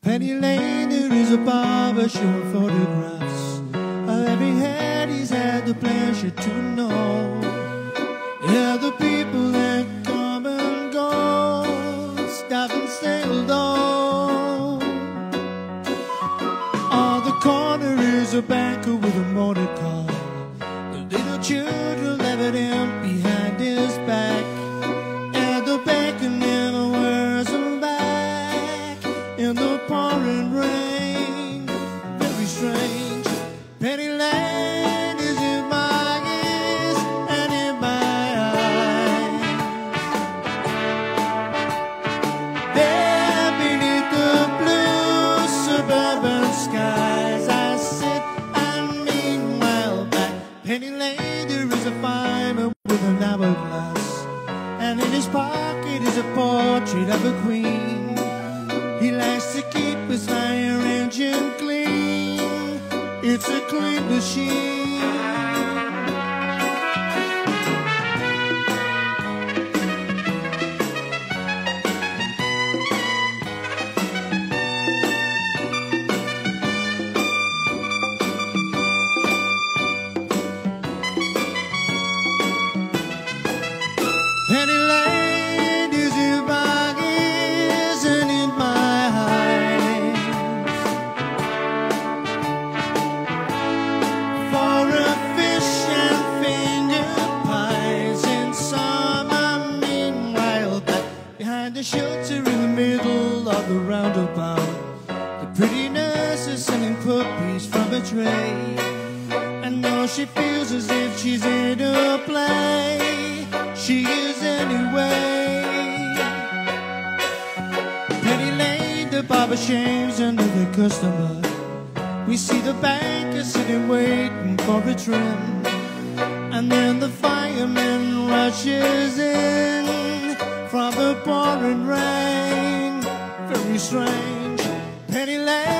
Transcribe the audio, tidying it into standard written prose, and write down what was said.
Penny Lane, there is a barber showing photographs of every head he's had the pleasure to know. Yeah, the people that come and go, stop and say hello. On the corner is a banker with a motor car. The little children left him behind his back, and the banker never wears them back in the pouring rain. Very strange. Penny Lane is in my ears and in my eyes. There beneath the blue suburban skies I sit, and meanwhile back Penny Lane there is a fireman with an hourglass, and in his pocket is a portrait of a queen. He likes to keep his fire engine clean. It's a clean machine. Penny Lane is in my ears and in my eyes. For a fish and finger pies in summer, meanwhile back behind the shelter in the middle of the roundabout, the pretty nurse is sending puppies from a tray. And though she feels as if she's in a play, she is anyway. Penny Lane, the barber shaves another customer. We see the banker sitting waiting for a trim, and then the fireman rushes in from the pouring rain. Very strange. Penny Lane